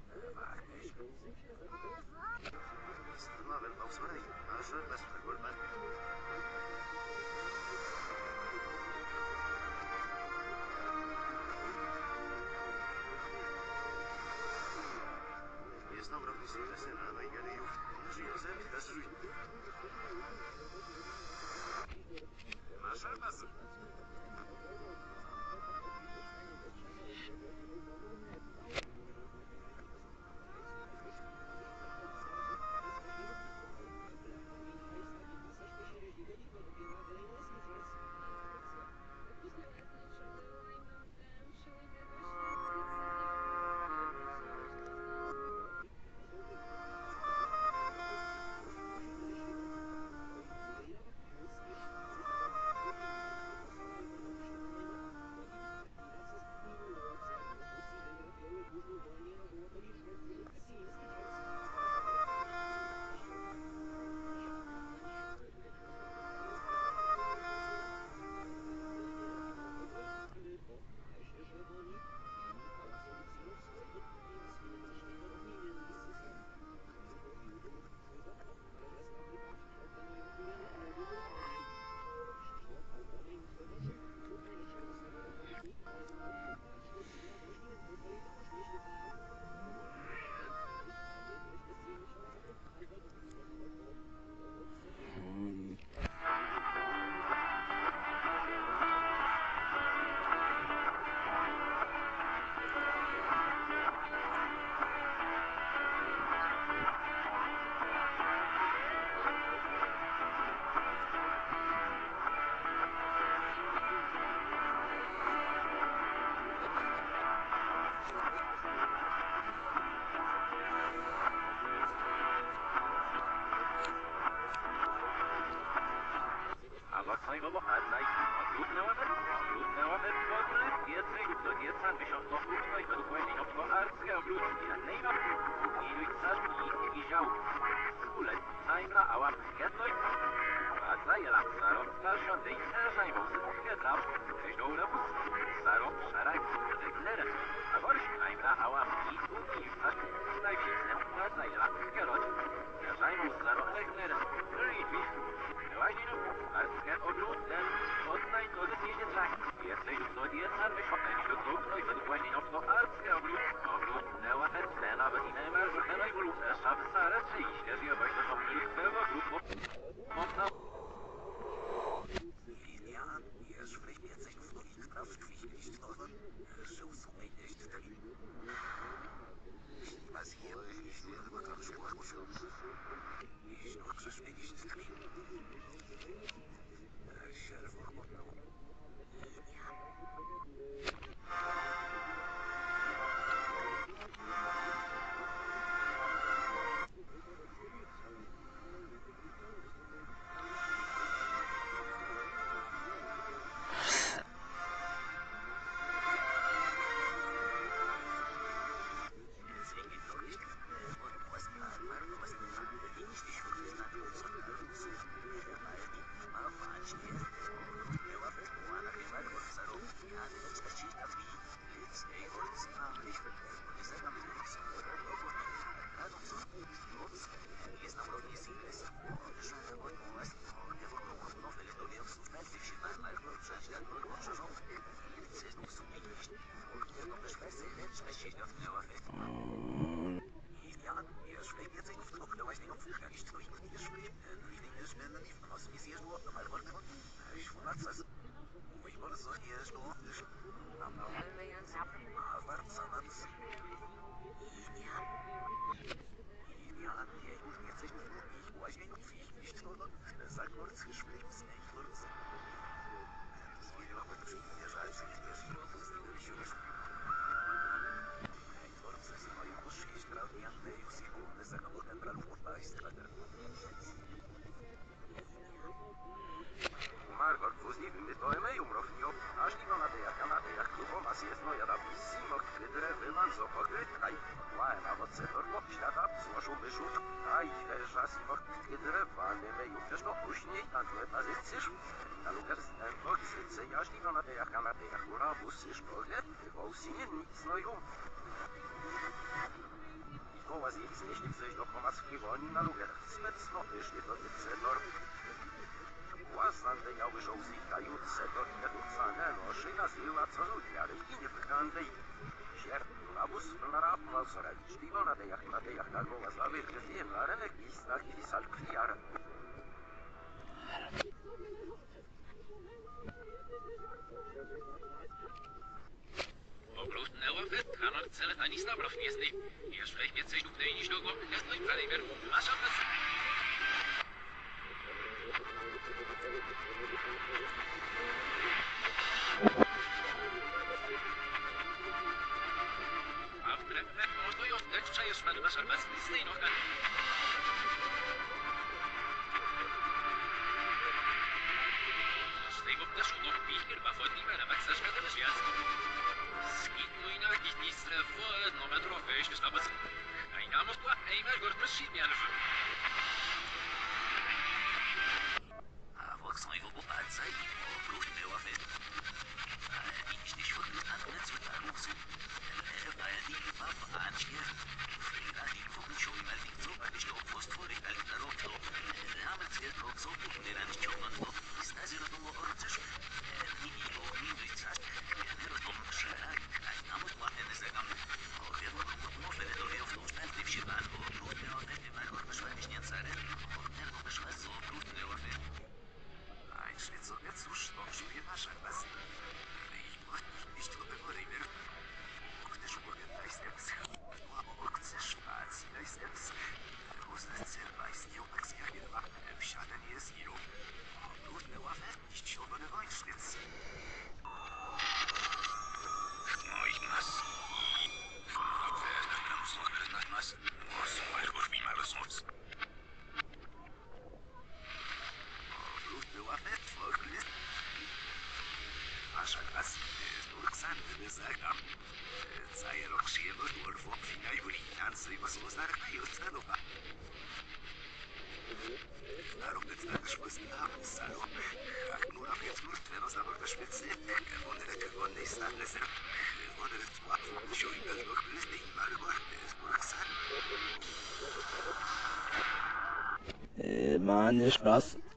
Istinavil Bausvarei, Asher Western Goldman. Jest nam rovný si dnes na Nigerii, žil zem bez žuj. Naša nas. Bo bohatnej, okrutne łapy, podle, piecyk, do dieca, wysiądło kurno i podkładnie obwołarskie obludki, a nejma, iluj casz i ział, kule, zajmra, a łap, kietnoj, a zajela, zaro, starszą, dejce, zajmą, kietra, krzyżdżą lewu, zaro, szaraj, deklere, a worś, zajmra, a łap, iluj casz, najpierw, a zajela, kierot, zajmą, zaro, deklere, rytwi, Lewaźninu, arskie obludne, odnaj to zjeździe trzech. Jesteś do dieca, wyszopnęli do trupno i podkładnie obwołarskie obludne łapetne, nawet i nemer, wychylaj wolutne, szab, sare, przyjście, zjebać do szopnych, było grudło, mocno. Lilian, je spreekt met zijn vloeiend strafgewicht worden. Zo zal mij niet stellen. Was hier is weer de bakar zorgen. Is nog zo spijtig stellen. Sheriff wordt nou. Margot Fuznik wyspojmy i umrownią, aż nie na dejach, klubom, a jest no jada pisimo, kydre wyman z opokrytkaj. Łałem, a od setorko, świata, złożą wyszut, a i świeża simo, kydre wany meju, też no później, a dwie pozycjesz. Na luker stępok, sycy, aż nie na dejach, ura, busy, szpogle, wołsinie, nic no ją. Oasis, jeśli chcesz do Pomackiej woni na lubię. Specnotyż nie dotyczy norm. Własande miały żołzika jutce do nieducane noszy nazywa co ludzie, ale i nie wygląda i sierpniu na bus na rapła zraliczliwo na dejach na głowa zławy krwie na renek i znaki salkwiara. Okrutnęła wytkana cele ani stabrów miestnej. Jeżeli więcej lub mniej niż długo, jest mój kaliber. Nasza praca. A w krepę oto i oddeczcza jest pan nasza bezlistnej noga. Z tej obdeszu do pichir bafodnika na maksażka do światła. Skidnu i nagiś nistre w jednometrowej sztabac. A i nam odkła ejmer gort bezsidnian. A wokson i w obu palce i okrutny łafy. Ale widzisz, nie świetny na koniec wytarłów. Ale nie papa, ancie. Frigani w ogóle i meldik co, będziesz to postwory, ale na rok to. Amet jest rok co, nie ściągnąć to. I stazy rodomo orczysz. Nie ogninuj czas. Nie rodomo szerak, a i nam odkładny zegam. Okrywno grubno, wtedy dowie w tą szpętny w siepan. Okrutny łafy, nie margor wyszła liśnięcary. Okrutnego wyszła z okrutny łafy. A jeśli co, cóż, to żyje nasza was. I płatnik iść do tego ryber. Chcesz upowiadać steps. Chcesz patrzeć steps. Uznać serba istniał tak zjachnie dwa. Wsiadem jest ilu. Trudne ławę iść obony wojsznic. Moich mas. Verdagram złotych nas. Osłuchaj, bo mi malo smuc. Trudne ławę tworny. Wasza klas jest Aleksander Zagam. Cały rok przyjemno dworwo obwinaj ulitancy i posłu znarkające luba. Na rok też poznałem salą. A nura więc murtweno zabor do szpicy. Wonny stanę ser. Wonny tłatwo. Sioj belgoch blizny i margor. Zborach san. Man, Spaß.